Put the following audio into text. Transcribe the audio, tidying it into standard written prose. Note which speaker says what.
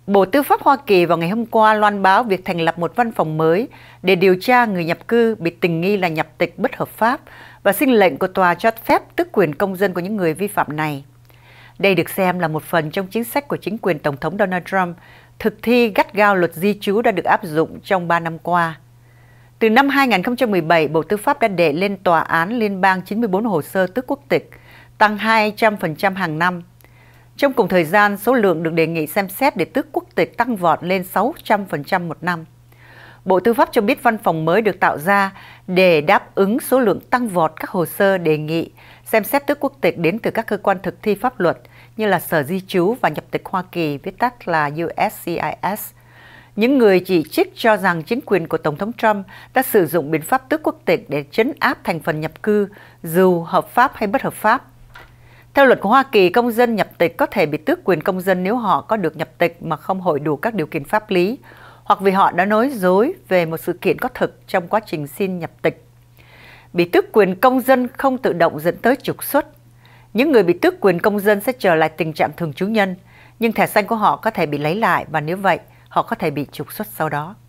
Speaker 1: Bộ Tư pháp Hoa Kỳ vào ngày hôm qua loan báo việc thành lập một văn phòng mới để điều tra người nhập cư bị tình nghi là nhập tịch bất hợp pháp và xin lệnh của tòa cho phép tước quyền công dân của những người vi phạm này. Đây được xem là một phần trong chính sách của chính quyền Tổng thống Donald Trump thực thi gắt gao luật di trú đã được áp dụng trong 3 năm qua. Từ năm 2017, Bộ Tư pháp đã đệ lên Tòa án Liên bang 94 hồ sơ tước quốc tịch, tăng 200% hàng năm. Trong cùng thời gian, số lượng được đề nghị xem xét để tước quốc tịch tăng vọt lên 600% một năm. Bộ Tư pháp cho biết văn phòng mới được tạo ra để đáp ứng số lượng tăng vọt các hồ sơ đề nghị xem xét tước quốc tịch đến từ các cơ quan thực thi pháp luật như là Sở Di trú và Nhập tịch Hoa Kỳ, viết tắt là USCIS. Những người chỉ trích cho rằng chính quyền của Tổng thống Trump đã sử dụng biện pháp tước quốc tịch để trấn áp thành phần nhập cư, dù hợp pháp hay bất hợp pháp. Theo luật của Hoa Kỳ, công dân nhập tịch có thể bị tước quyền công dân nếu họ có được nhập tịch mà không hội đủ các điều kiện pháp lý, hoặc vì họ đã nói dối về một sự kiện có thực trong quá trình xin nhập tịch. Bị tước quyền công dân không tự động dẫn tới trục xuất. Những người bị tước quyền công dân sẽ trở lại tình trạng thường trú nhân, nhưng thẻ xanh của họ có thể bị lấy lại và nếu vậy, họ có thể bị trục xuất sau đó.